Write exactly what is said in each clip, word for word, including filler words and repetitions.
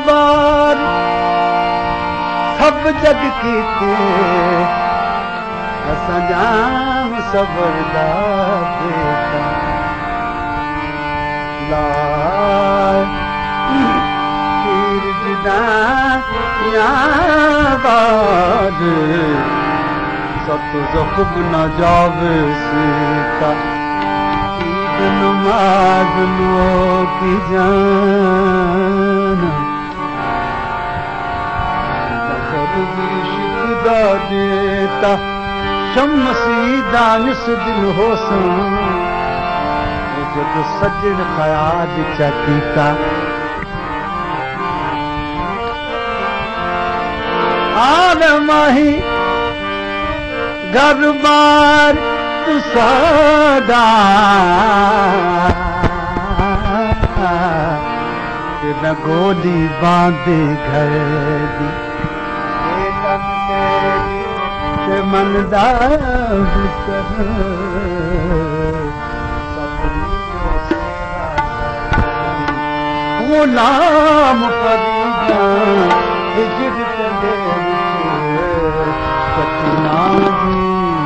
बार सब जग कीते असां जाम सबर दा बेटा लाल पीर जिदा याद सत ज़ख्म न जावे सीता ईद नमाज लो की जान शिकदा देता शमसी दानिस दिल होसन जब सजन खयाल चकीता आन माही घर बार तू सदा तेरा गोली बांधे घर दी ते मन दा गुलाम फरीदा हिजर ते पतना दी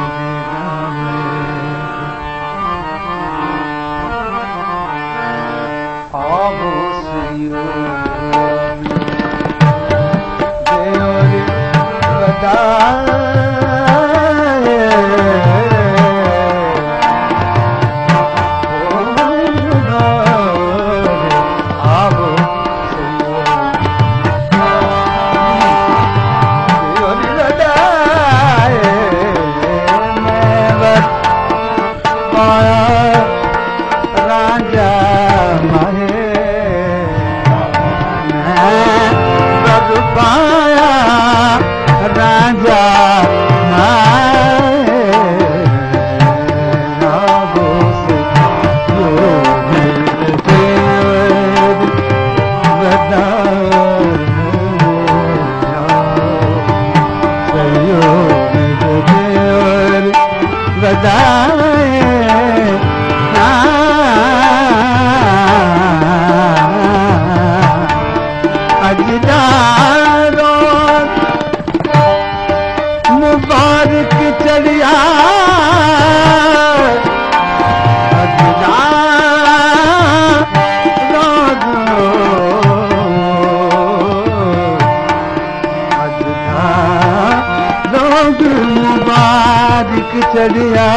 आवो सियो देवरी वदा मुबारक चढ़िया मुबारक चढ़िया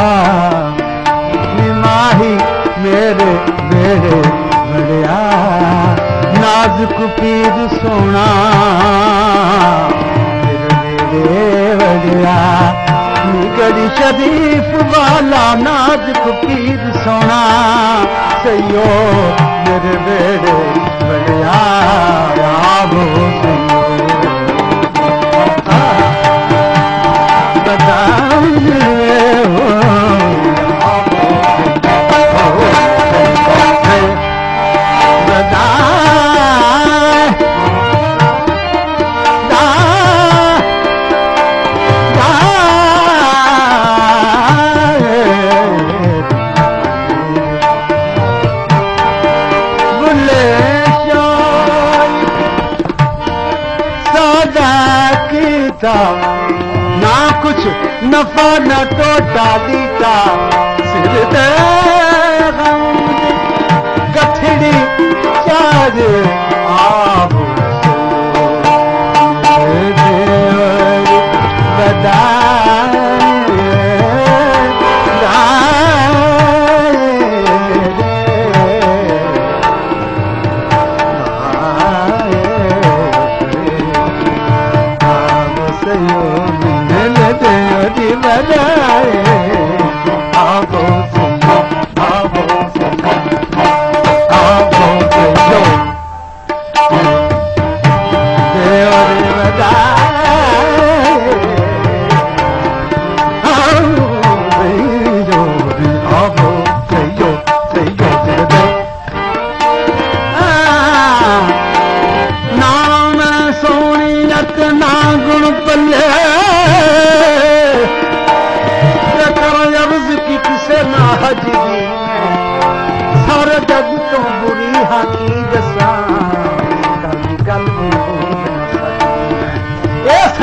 निमाही मेरे बेड़े बढ़िया नाजुक पीर सोना बढ़िया निगड़ी शरीफ वाला नाजुक पीर सोना सयो मेरे बेड़े बढ़िया आवो सयो ना कुछ नफा न टोटा दीता सिर दे गठड़ी चार आप सारे जग तो बुरी हाथी दसा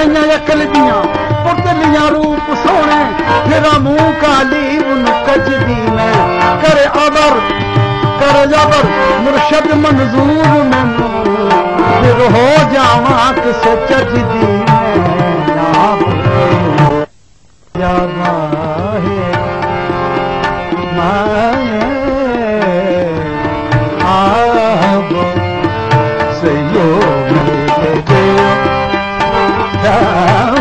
छैया अकल दियां पुतलियां रूप सोने फिरा मुंह काली उन कजदी मैं करे अबर कर जबर मुर्शद मंजूर मैनू फिर हो जावा किसे चजदी मैं